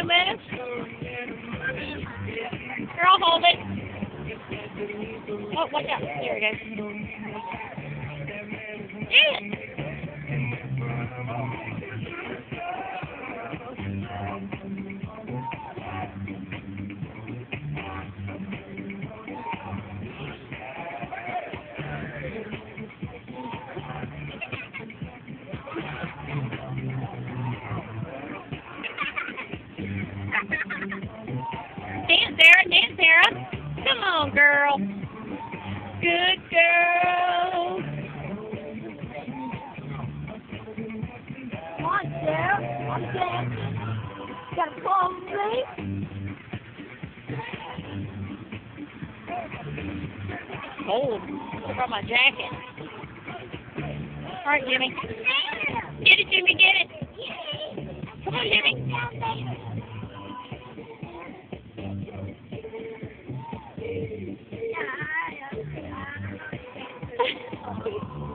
Gomez. Here, I'll hold it. Oh, watch out. There it goes. Get it. Dance, Sarah. Dance, Sarah. Come on, girl. Good girl. Come on, Sarah. I'm dancing. Got a palm break? Cold. Took off my jacket. All right, Jimmy. Get it, Jimmy. Get it. Come on, Jimmy.